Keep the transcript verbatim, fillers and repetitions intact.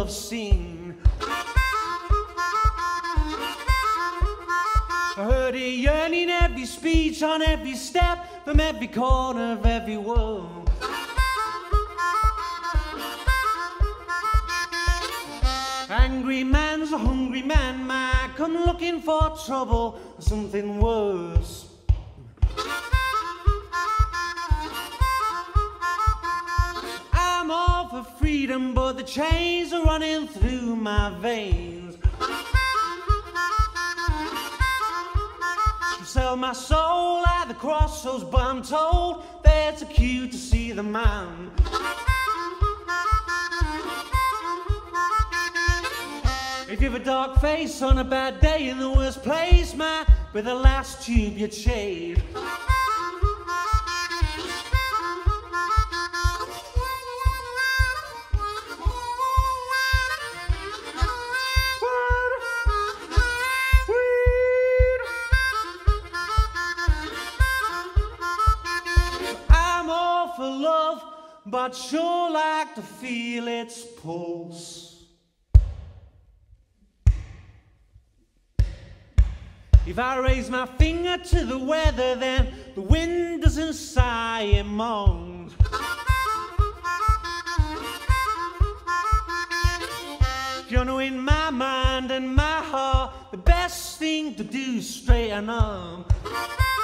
love scene. I heard a yearning every speech, on every step, from every corner of every world. Angry man's a hungry man, might come looking for trouble or something worse. I'm all for freedom, but the chains are running through my veins. Sell my soul at the crossroads, but I'm told that it's a cue to see the man. If you have a dark face on a bad day in the worst place, man, with the last tube you'd shave. For love, but sure like to feel its pulse. If I raise my finger to the weather, then the wind doesn't sigh, it moans. You know, in my mind and my heart, the best thing to do is straighten up.